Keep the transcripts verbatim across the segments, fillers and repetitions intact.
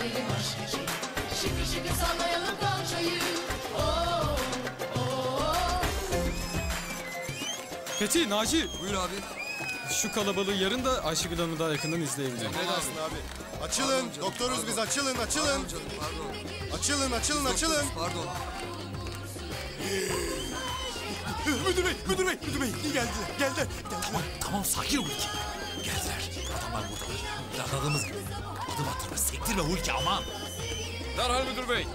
verelim aşk için. Şıkır şıkır sallayalım kalçayı. Oh, oh. Fethi, Naci. Buyur abi. Şu kalabalığı yarın da Ayşegül Hanım'ı daha yakından izleyebilirim. Ne dersin abi? Açılın, Pardon, doktoruz pardon. biz, açılın, açılın. Pardon canım, pardon. Açılın, açılın, açılın. Pardon. Müdür bey, müdür bey, müdür bey. Geldiler, geldiler, geldiler. Tamam, tamam sakin ol Hulki. Geldiler. Adamlar buradalar. Planladığımız gibi. Adım attırma, sektirme Hulki aman. Derhal müdür bey.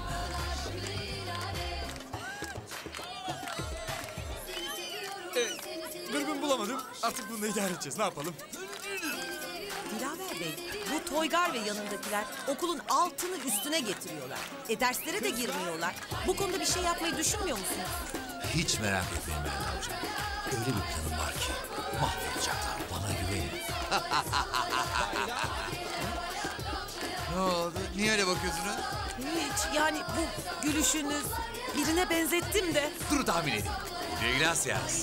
Dürbün bulamadım. Artık bununla idare edeceğiz. Ne yapalım? Dilaver Bey, bu Toygar ve yanındakiler okulun altını üstüne getiriyorlar. E derslere de girmiyorlar. Bu konuda bir şey yapmayı düşünmüyor musunuz? Hiç merak etmeyin Melda Hocam. Öyle bir planım var ki mahvolacaklar. Bana güvenin. Ne oldu? Niye öyle bakıyorsun ha? Hiç, yani bu gülüşünüz birine benzettim de. Dur tahmin edin. Gracias.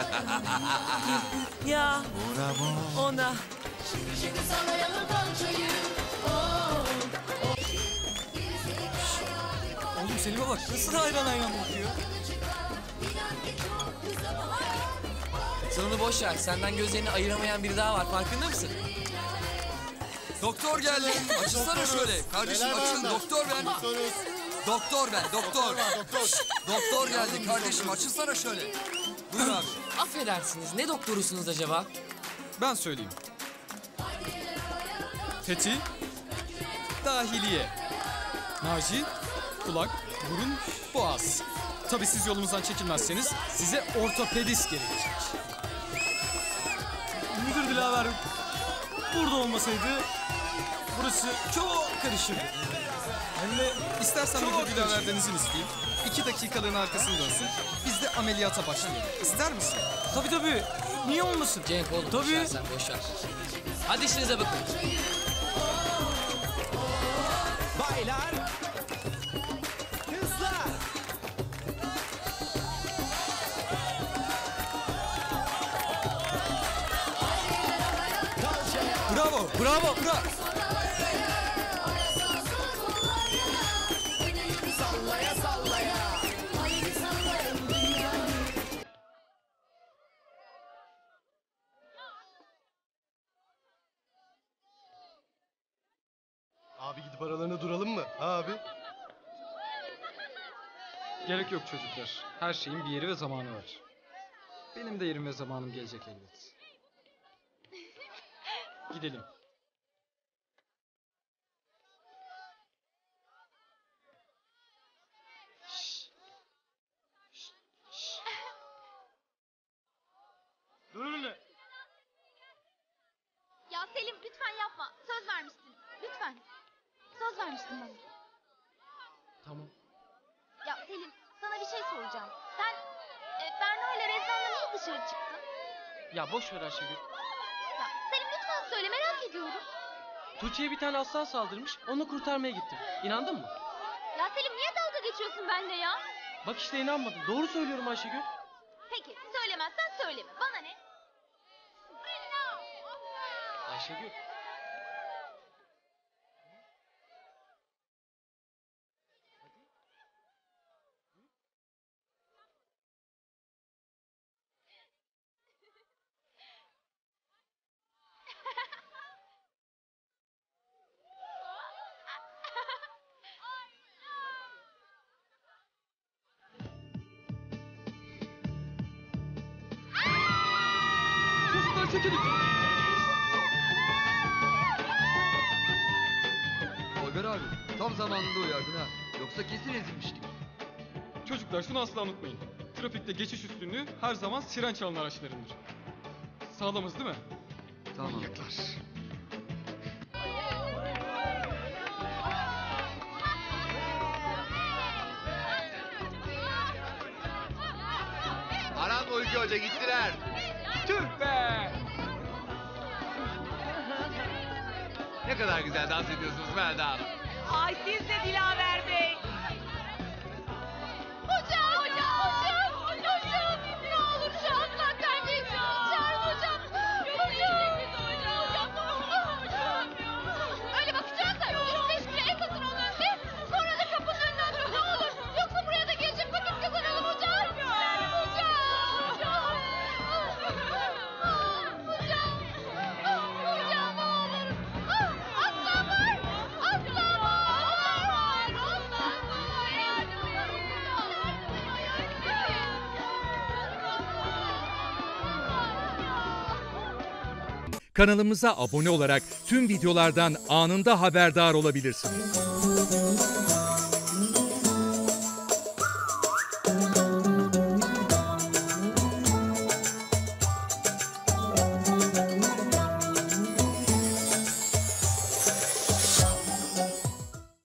Ya Bravo. ona. Şıkır şıkır sallayalım kalçayı. Oh, Oğlum Selim'e bak. Nasıl hayran hayran bakıyor? Sen onu boş ver. Senden gözlerini ayıramayan biri daha var. Farkında mısın? Doktor geldi. Açılsana şöyle. Kardeşim Neler var açıl. onda? Doktor ben. Doktoruz. Doktor ben. Doktor. Doktor. Doktor geldi kardeşim. Açılsana şöyle. Buyur abi. Affedersiniz. Ne doktorusunuz acaba? Ben söyleyeyim. Fethi, dahiliye. Naci, kulak, burun, boğaz. Tabii siz yolumuzdan çekilmezseniz size ortopedist gerekecek. Müdür Dilaver burada olmasaydı burası çok karışırdı. Hem de İstersen Çok müdür Dilaver'den izin isteyeyim. İki dakikalığına arkasını dönsün. Biz de ameliyata başlayalım. İster misin? tabii tabii. Niye olmasın? Cenk oğlum. Tabii. Boş ver sen. Boş ver. Hadi işinize bakın. Baylar. Kızlar. Bravo, bravo, bravo. sallaya sallaya. Haydi sallayalım dünyayı. Abi gidip aralarına duralım mı? Ha abi? Gerek yok çocuklar. Her şeyin bir yeri ve zamanı var. Benim de yerim ve zamanım gelecek elbet. Gidelim. Dur öyle. Ya Selim lütfen yapma. Söz vermiştin. Lütfen. Söz vermiştin bana. Tamam. Ya Selim sana bir şey soracağım. Sen e, Berna ile Rezan'la niye dışarı çıktın? Ya boş ver Ayşegül. Ya Selim lütfen söyle, merak ediyorum. Tuğçe'ye bir tane aslan saldırmış, onu kurtarmaya gittim. İnandın mı? Ya Selim niye dalga geçiyorsun benimle ya? Bak işte inanmadın. Doğru söylüyorum Ayşegül. Peki söylemezsen söyleme. Bana ne? Ayşegül. Çocuklar çekilin. Toygar abi tam zamanında uyardın ha. Yoksa kesin ezilmiştik. Çocuklar şunu asla unutmayın. Trafikte geçiş üstünlüğü her zaman siren çalan araçlarındır. Sağlamız değil mi? Tamam. Manyaklar. Aram Uyku Hoca gittiler. Tüh be! Ne kadar güzel dans ediyorsunuz Melda Hanım. Ay siz de Dilaver Bey. Hocam! Hocam! Hocam! Hocam! Ne olur şu aslan kardeşim çağırın hocam. Hocam! Hocam! Hocam! Öyle bakacağız da biz beş bile en kötü kanalımıza abone olarak tüm videolardan anında haberdar olabilirsiniz.